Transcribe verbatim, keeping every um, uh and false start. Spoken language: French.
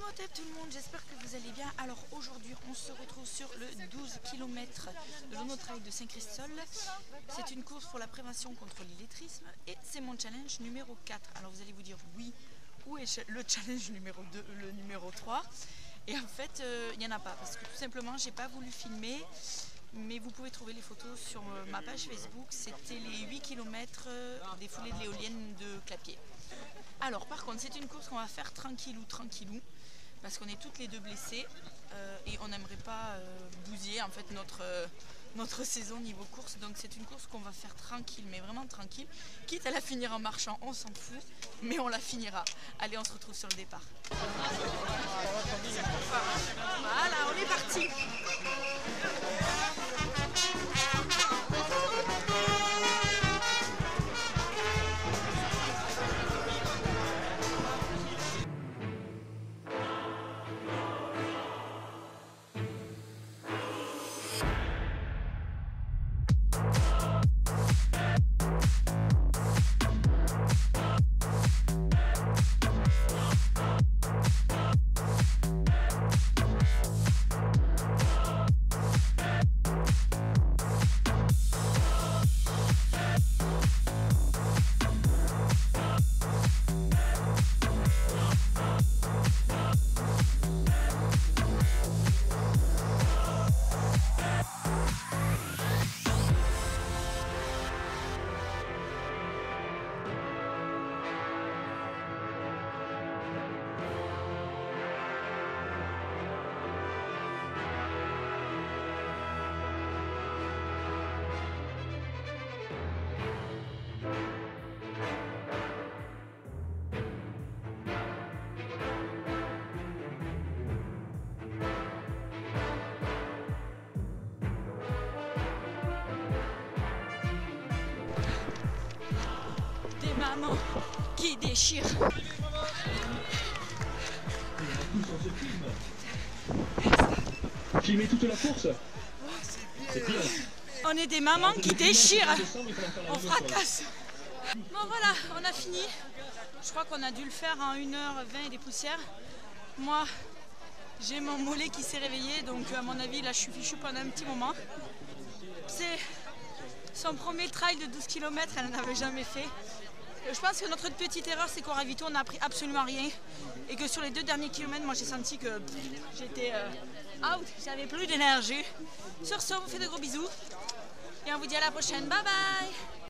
Imhotep tout le monde, j'espère que vous allez bien. Alors aujourd'hui on se retrouve sur le douze kilomètres de l'Ono Trail de Saint-Christol. C'est une course pour la prévention contre l'illettrisme et c'est mon challenge numéro quatre. Alors vous allez vous dire oui, où est le challenge numéro deux, le numéro trois? Et en fait il euh, n'y en a pas parce que tout simplement j'ai pas voulu filmer. Mais vous pouvez trouver les photos sur ma page Facebook. C'était les huit kilomètres des foulées de l'éolienne de Clapier. Alors par contre c'est une course qu'on va faire tranquillou tranquillou parce qu'on est toutes les deux blessées euh, et on n'aimerait pas euh, bousiller en fait notre, euh, notre saison niveau course. Donc c'est une course qu'on va faire tranquille, mais vraiment tranquille. Quitte à la finir en marchant, on s'en fout, mais on la finira. Allez, on se retrouve sur le départ. Voilà, on est parti. Maman qui déchire. Filmer toute la course. C'est bien. On est des mamans qui déchirent. On fracasse. Bon voilà, on a fini. Je crois qu'on a dû le faire en une heure vingt et des poussières. Moi, j'ai mon mollet qui s'est réveillé, donc à mon avis, là je suis fichue pendant un petit moment. C'est son premier trail de douze kilomètres, elle n'en avait jamais fait. Je pense que notre petite erreur, c'est qu'au ravito, on n'a appris absolument rien. Et que sur les deux derniers kilomètres, moi j'ai senti que j'étais euh, out, j'avais plus d'énergie. Sur ce, on vous fait de gros bisous. Et on vous dit à la prochaine. Bye bye!